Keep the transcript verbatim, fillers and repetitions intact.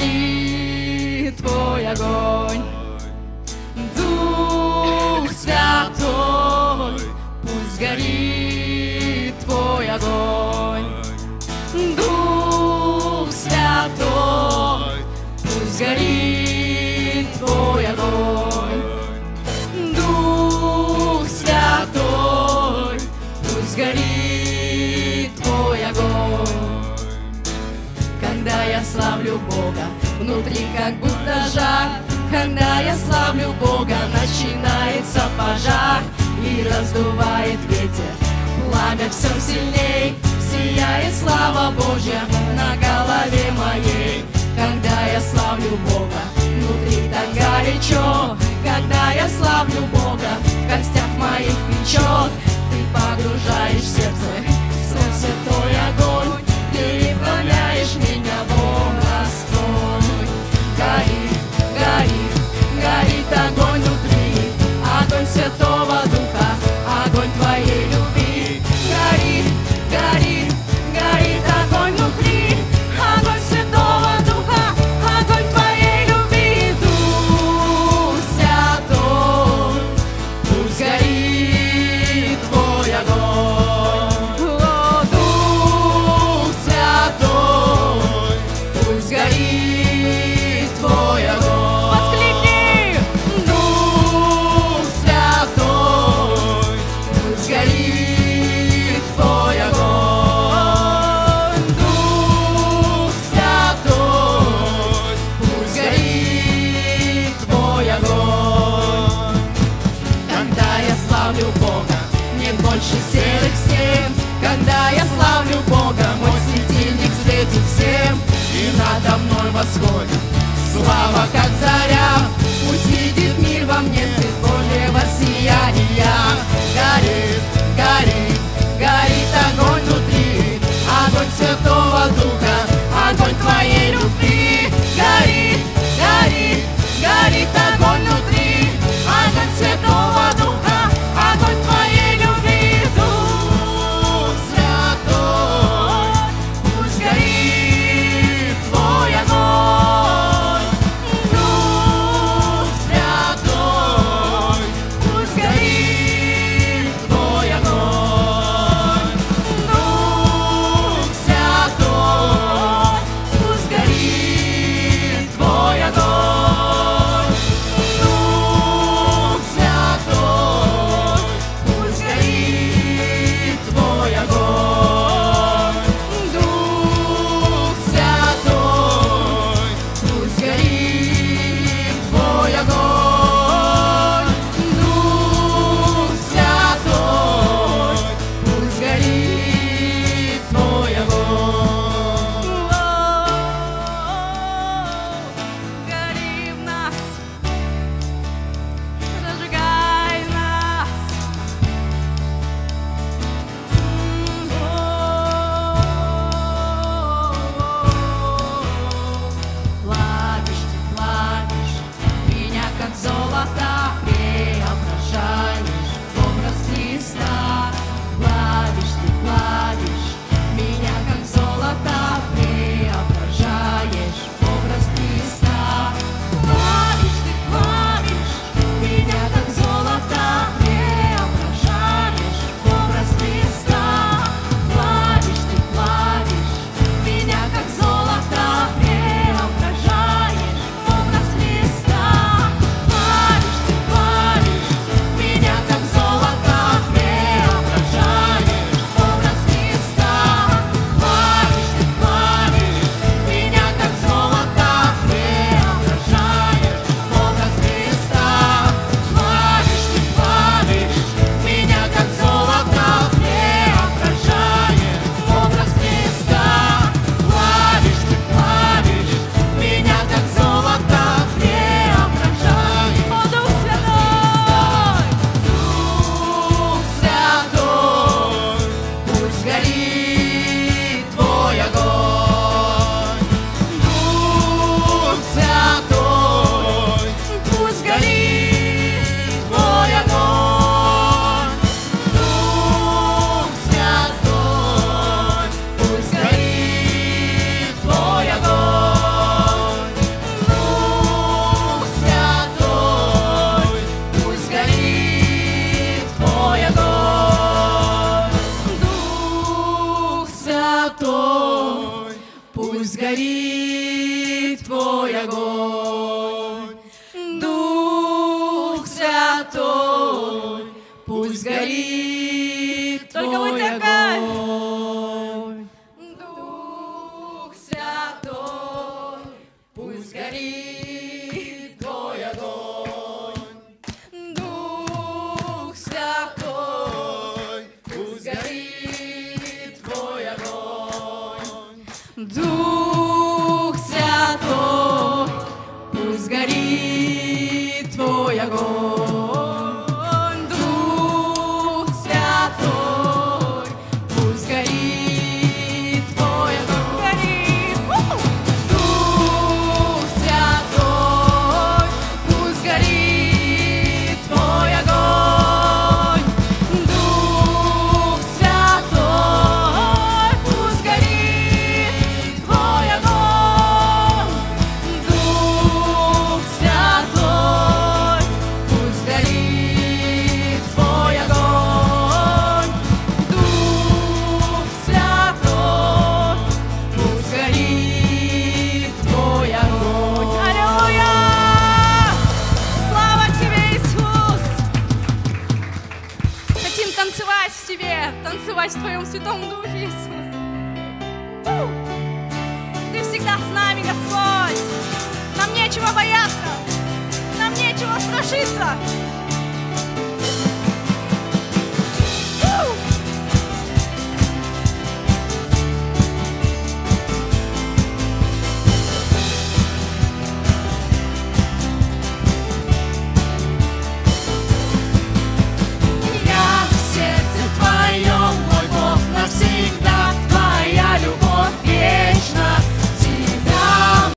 горит Твой огонь. Дух Святой, пусть горит Твой огонь. Дух Святой, пусть горит Твой огонь. Дух Святой, пусть горит Твой огонь. Когда я славлю Бога, внутри как будто жар. Когда я славлю Бога, начинается пожар и раздувает ветер, пламя все сильней, сияет слава Божья на голове моей. Когда я славлю Бога, внутри так горячо. Когда я славлю Бога, в костях моих печет. Ты погружаешь в сердце свой святой огонь, переполняешь меня, Бог Господь. Горит, горит, горит огонь внутри, огонь Святого Духа, огонь Твоей любви. Горит, горит, горит огонь внутри, огонь Святого Духа, огонь Твоей любви. Дух Святой, пусть горит Твой огонь. О, Дух Святой, пусть горит Твой огонь. Воскликни! Дух Святой, пусть горит Твой огонь. Дух Святой, пусть горит Твой огонь. Когда я славлю Бога, нет больше серых стен. Когда я славлю Бога, мой светильник светит всем, и надо мной восходит слава, как заря. Пусть видит мир во мне цвет Божьего сияния. Горит, горит, горит огонь внутри, огонь Святого Духа, огонь Твоей любви. Горит, горит, горит огонь внутри, огонь Святого Духа, огонь Твоей любви. Дух Святой, пусть горит Твой огонь. Дух Святой, пусть горит Твой огонь. Дух Святой, пусть горит Твой огонь. Дух Святой, пусть горит Твой огонь. Дух Святой, пусть горит Твой огонь. Дух Святой, пусть горит Твой огонь. Дух Святой, пусть горит Твой огонь. Дух Святой, пусть горит Твой огонь. Дух Святой, пусть горит Твой огонь. Дух Святой, пусть горит Твой огонь. Дух Святой, пусть горит Твой огонь. Аллилуйя! Слава Тебе, Иисус! Хотим танцевать в Тебе, танцевать в Твоем Святом Духе, Иисус. У! Ты всегда с нами, Господь. Нам нечего бояться, нам нечего страшиться.